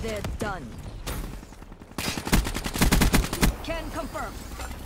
They're done. Can confirm.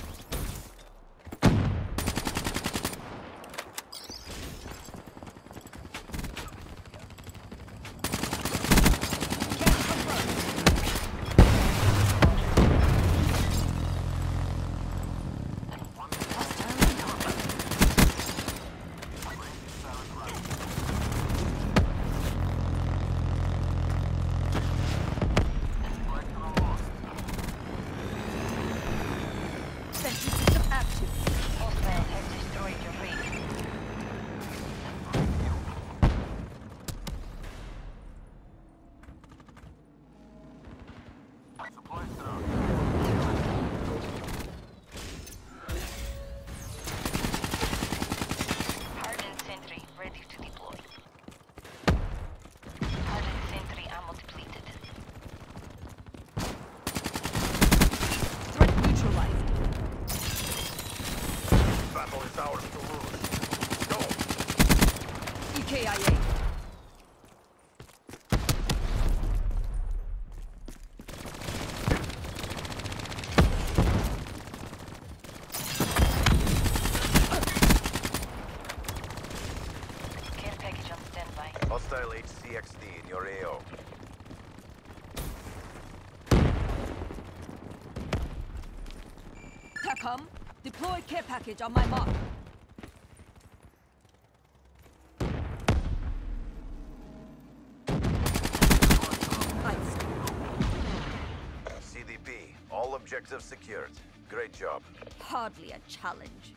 KIA. Care package on standby. Hostile HCXD in your AO. TACOM, deploy care package on my mark. CDP, all objectives secured. Great job. Hardly a challenge.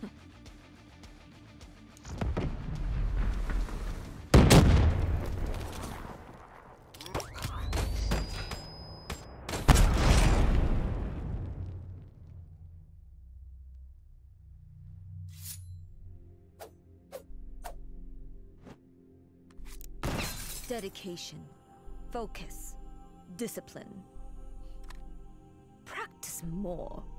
Dedication, focus, discipline. Practice more.